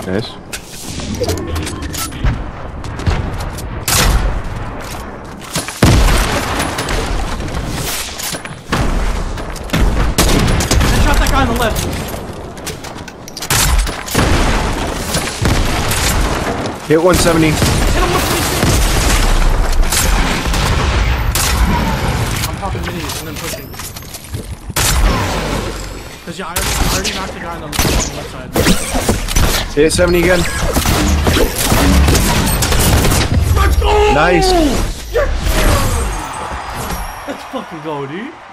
Nice. I shot that guy on the left. Hit 170. Hit him 126. I'm popping minis and then pushing. Cause yeah, I already knocked the guy on the left side. Hit 70 again. Let's go! Nice. Let's fucking go, dude.